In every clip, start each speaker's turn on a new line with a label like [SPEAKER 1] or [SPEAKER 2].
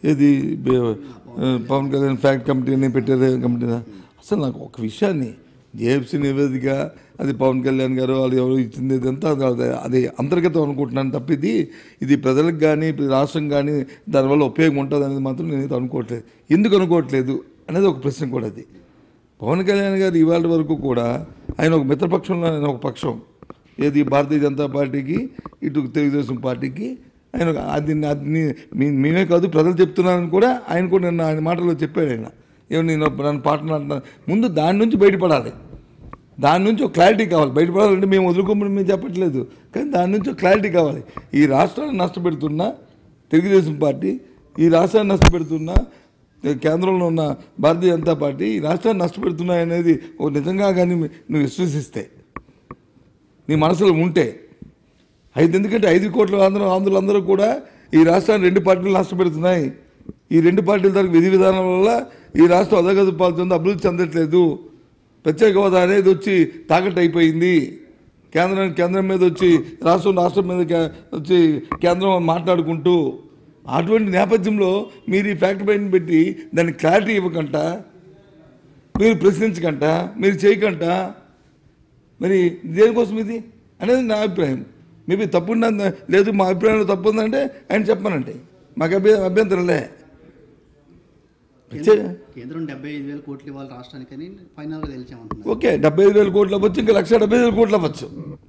[SPEAKER 1] ఏది పవన్ కళ్యాణ్ ఫ్యాక్ట్ కమిటీని పెట్టారు కమిటీ. అసలు నాకు ఒక విషయాన్ని జేఎఫ్సీ నివేదిక అది పవన్ కళ్యాణ్ గారు వాళ్ళు ఎవరు ఇచ్చింది ఇదంతా అది అంతర్గతం అనుకుంటున్నాను తప్పిది ఇది ప్రజలకు కానీ రాష్ట్రం కానీ దానివల్ల ఉపయోగం ఉంటుంది అనేది మాత్రం నేను అనుకోవట్లేదు. ఎందుకు అనుకోవట్లేదు అనేది ఒక ప్రశ్న కూడా. అది పవన్ కళ్యాణ్ గారు ఇవాళ వరకు కూడా ఆయన ఒక మిత్రపక్షంలో ఆయన ఒక పక్షం ఏది భారతీయ జనతా పార్టీకి ఇటు తెలుగుదేశం పార్టీకి ఆయన అది మేమే కాదు ప్రజలు చెప్తున్నారని కూడా ఆయన కూడా నిన్న ఆయన మాటల్లో చెప్పాడు. ఆయన ఏమో నేను నన్ను పాటలు అంటున్నాను. ముందు దాని నుంచి బయటపడాలి, దాని నుంచి ఒక క్లారిటీ కావాలి. బయటపడాలంటే మేము వదులుకోమని మేము చెప్పట్లేదు, కానీ దాని నుంచి ఒక క్లారిటీ కావాలి. ఈ రాష్ట్రాన్ని నష్టపెడుతున్న తెలుగుదేశం పార్టీ, ఈ రాష్ట్రాన్ని నష్టపెడుతున్న కేంద్రంలో ఉన్న భారతీయ జనతా పార్టీ ఈ రాష్ట్రాన్ని నష్టపెడుతున్నాయనేది ఒక నిజంగా కానీ నువ్వు విశ్వసిస్తే నీ మనసులో ఉంటే ఎందుకంటే 5 కోట్ల ఆంధ్రులందరూ కూడా ఈ రాష్ట్రాన్ని 2 పార్టీలు నష్టపెడుతున్నాయి. ఈ 2 పార్టీల తరగతి విధి విధానం వల్ల ఈ రాష్ట్రం అధోగతి పాలుతుంది, అభివృద్ధి చెందట్లేదు. ప్రత్యేక హోదా అనేది వచ్చి తాకట్టు అయిపోయింది. కేంద్రం మీద వచ్చి రాష్ట్రం మీద వచ్చి కేంద్రం మాట్లాడుకుంటూ అటువంటి నేపథ్యంలో మీరు ఈ ఫ్యాక్ట్ బయట పెట్టి దాన్ని క్లారిటీ ఇవ్వకంట, మీరు ప్రశ్నించకంట, మీరు చేయకంట, మరి దేనికోసం ఇది అనేది నా అభిప్రాయం. మేబీ తప్పున్నా లేదు మా అభిప్రాయంలో తప్పు ఉందంటే ఆయన చెప్పానంటే మాకు అభ్యంతరంలే.
[SPEAKER 2] కేంద్రం 75,000 కోట్లు ఇవ్వాలి రాష్ట్రానికని ఫైనల్గా తెలిసామంటున్నారు.
[SPEAKER 1] ఓకే, 75,000 కోట్లు అవ్వచ్చు, ఇంకా 1,75,000 కోట్లు అవ్వచ్చు.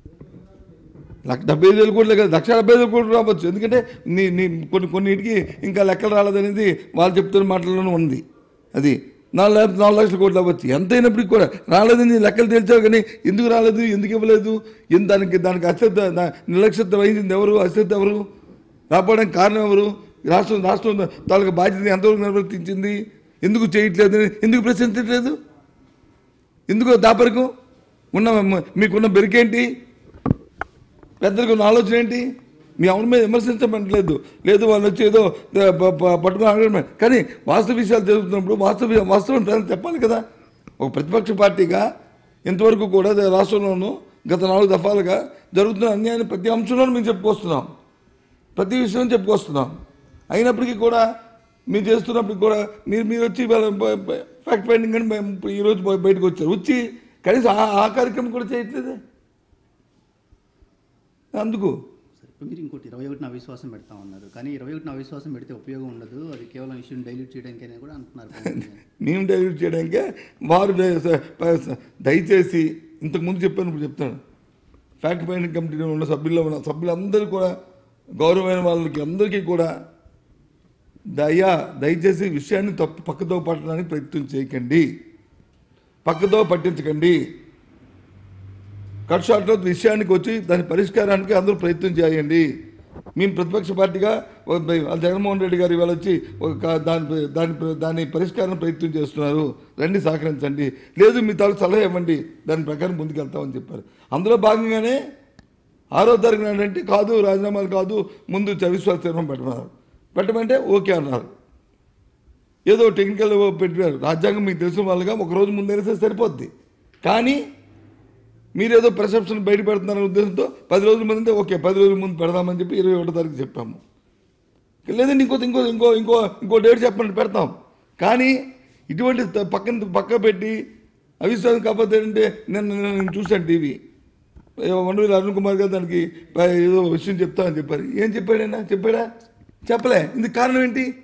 [SPEAKER 1] 75,000 కోట్లు కదా, 1,75,000 కోట్లు రావచ్చు. ఎందుకంటే కొన్నిటికి ఇంకా లెక్కలు రాలేదనేది వాళ్ళు చెప్తున్న మాటల్లోనే ఉంది. అది 4 లక్షల కోట్లు అవ్వచ్చు. ఎంత అయినప్పటికీ కూడా రాలేదని లెక్కలు తేల్చావు, కానీ ఎందుకు రాలేదు, ఎందుకు ఇవ్వలేదు, దానికి అశ్రద్ధ నిర్లక్ష్యత వహించింది ఎవరు, అశ్రద్ధ ఎవరు, రాకపోవడానికి కారణం ఎవరు, రాష్ట్రం తాలూకు బాధ్యత ఎంతవరకు నిర్వర్తించింది, ఎందుకు చేయట్లేదు, ఎందుకు ప్రశ్నించట్లేదు, ఎందుకు దాపరికం మీకున్న బెరికేంటి, పెద్దలకు ఉన్న ఆలోచన ఏంటి? మీ ఎవరి మీద విమర్శించమంటలేదు, లేదు వాళ్ళు వచ్చి ఏదో పట్టుకుని అడగడం. కానీ వాస్తవ విషయాలు జరుగుతున్నప్పుడు వాస్తవం ప్రజలు చెప్పాలి కదా. ఒక ప్రతిపక్ష పార్టీగా ఇంతవరకు కూడా రాష్ట్రంలోనూ గత 4 దఫాలుగా జరుగుతున్న అన్యాయాన్ని ప్రతి అంశంలోనూ మేము చెప్పుకొస్తున్నాం, ప్రతి విషయం చెప్పుకొస్తున్నాం. అయినప్పటికీ కూడా మీరు చేస్తున్నప్పటికి కూడా మీరు వచ్చి ఫ్యాక్ట్ ఫైండింగ్ అని ఈరోజు బయటకు వచ్చారు. వచ్చి కనీసం ఆ కార్యక్రమం కూడా చేయట్లేదే. అందుకు
[SPEAKER 2] మీరు ఇంకోటి 21న అవిశ్వాసం పెడతామన్నారు, కానీ 21న అవిశ్వాసం పెడితే ఉపయోగం ఉండదు, అది కేవలం ఇష్యూని డైల్యూట్ చేయడానికైనా కూడా అంటున్నారు.
[SPEAKER 1] మేము డైల్యూట్ చేయడానికే వారు దయచేసి ఇంతకుముందు చెప్పాను, ఇప్పుడు చెప్తాను. ఫ్యాక్ట్ ఫైండింగ్ కమిటీలో ఉన్న సభ్యులందరూ కూడా గౌరవమైన వాళ్ళకి అందరికీ కూడా దయచేసి విషయాన్ని పక్కదో పట్టడానికి ప్రయత్నం చేయకండి, పక్కదో పట్టించకండి. కట్ షాట్లో విషయానికి వచ్చి దాని పరిష్కారానికి అందరూ ప్రయత్నం చేయండి. మేము ప్రతిపక్ష పార్టీగా జగన్మోహన్ రెడ్డి గారు ఇవాళ వచ్చి దాని పరిష్కారం ప్రయత్నం చేస్తున్నారు, రండి సహకరించండి, లేదు మీ తాలూకు సలహా ఇవ్వండి, దాని ప్రకారం ముందుకెళ్తామని చెప్పారు. అందులో భాగంగానే 6వ తారీఖున ఏంటంటే కాదు రాజీనామాలు కాదు, ముందు అవిశ్వాస తీర్మానం పెట్టమంటే ఓకే అన్నారు. ఏదో టెక్నికల్ పెట్టారు. రాజ్యాంగం మీకు తెలిసిన వాళ్ళుగా ఒకరోజు ముందైనా సరిపోద్ది, కానీ మీరేదో పర్సెప్షన్ బయట పెడుతున్నారనే ఉద్దేశంతో 10 రోజుల ముందు ఓకే 10 రోజుల ముందు పెడదామని చెప్పి 21వ తారీఖు చెప్పాము. లేదండి ఇంకో డేట్ చెప్పండి పెడతాం. కానీ ఇటువంటి పక్క పెట్టి అవిశ్వాసం కాకపోతే అంటే నేను చూశాను టీవీ, వండవీల అరుణ్ కుమార్ గారు దానికి ఏదో విషయం చెప్తామని చెప్పారు. ఏం చెప్పాడైనా చెప్పాడా? చెప్పలే. ఇందుకు కారణం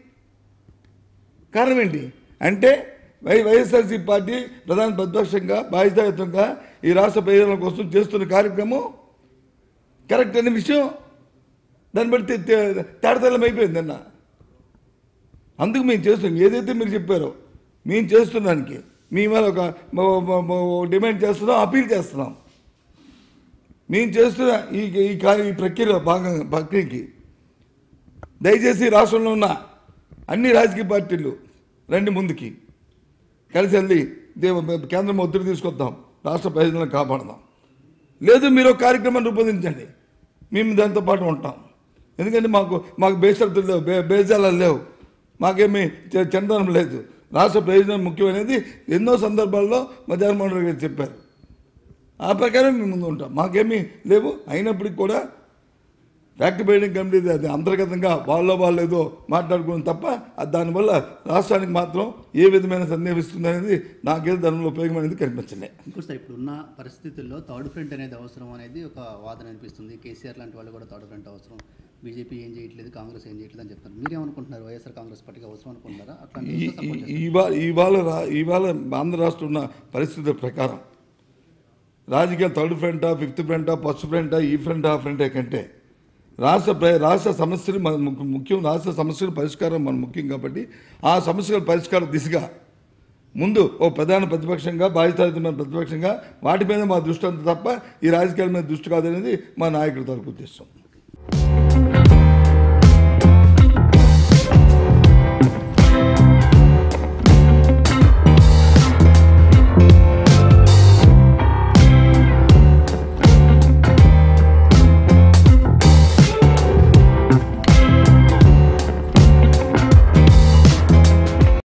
[SPEAKER 1] ఏంటి అంటే వైఎస్ఆర్సీ పార్టీ ప్రధాన ప్రతిపక్షంగా బాధ్యతాయుతంగా ఈ రాష్ట్ర ప్రయోజనాల కోసం చేస్తున్న కార్యక్రమం కరెక్ట్ అనే విషయం దాన్ని బట్టి తేడతెల్లం అయిపోయిందన్న. అందుకు మేము చేస్తున్నాం, ఏదైతే మీరు చెప్పారో మేము చేస్తున్నానికి మీ మీద ఒక డిమాండ్ చేస్తున్నాం, అపీల్ చేస్తున్నాం. మేము చేస్తున్న ఈ ప్రక్రియలో ప్రక్రియకి దయచేసి రాష్ట్రంలో ఉన్న అన్ని రాజకీయ పార్టీలు రండి, ముందుకి కలిసి వెళ్ళి కేంద్రం ఒత్తిడి తీసుకొద్దాం, రాష్ట్ర ప్రయోజనాలను కాపాడదాం. లేదు మీరు ఒక కార్యక్రమాన్ని రూపొందించండి, మేము దాంతో పాటు ఉంటాం. ఎందుకంటే మాకు బేషరతులు లేవు, బేజాలు లేవు, మాకేమీ చందనం లేదు. రాష్ట్ర ప్రయోజనం ముఖ్యమైనది ఎన్నో సందర్భాల్లో జగన్మోహన్ రెడ్డి గారు చెప్పారు. ఆ ప్రకారం మేము ముందు ఉంటాం, మాకేమీ లేవు. అయినప్పటికీ కూడా ఫ్యాక్ట్ బైండింగ్ కమిటీ అది అంతర్గతంగా వాళ్ళు ఏదో మాట్లాడుకోవడం తప్ప దానివల్ల రాష్ట్రానికి మాత్రం ఏ విధమైన సందేహం ఇస్తుంది అనేది నాకేదో దానిలో ఉపయోగం అనేది కనిపించలే.
[SPEAKER 2] ఇంకోటి సార్, ఇప్పుడున్న పరిస్థితుల్లో థర్డ్ ఫ్రంట్ అనేది అవసరం అనేది ఒక వాదన అనిపిస్తుంది. కేసీఆర్ లాంటి వాళ్ళు కూడా థర్డ్ ఫ్రంట్ అవసరం, బీజేపీ ఏం చేయట్లేదు, కాంగ్రెస్ ఏం చేయట్లేదు అని చెప్తారు. మీరేమనుకుంటున్నారు? వైఎస్ఆర్ కాంగ్రెస్ పార్టీకి అవసరం అనుకుంటున్నారా?
[SPEAKER 1] ఇవాళ ఆంధ్ర రాష్ట్రం ఉన్న పరిస్థితుల ప్రకారం రాజకీయాలు థర్డ్ ఫ్రంటా, ఫిఫ్త్ ఫ్రంటా, ఫస్ట్ ఫ్రంటా, ఈ ఫ్రంట్ ఆ ఫ్రంటే కంటే రాష్ట్ర సమస్యలు మన ముఖ్యం. రాష్ట్ర సమస్యల పరిష్కారం మన ముఖ్యం కాబట్టి ఆ సమస్యల పరిష్కార దిశగా ముందు ఓ ప్రధాన ప్రతిపక్షంగా, బాధ్యతాయుతమైన ప్రతిపక్షంగా వాటి మీద మా దృష్టి అంత తప్ప ఈ రాజకీయాల మీద దృష్టి కాదనేది మా నాయకుడి తరపు ఉద్దేశం.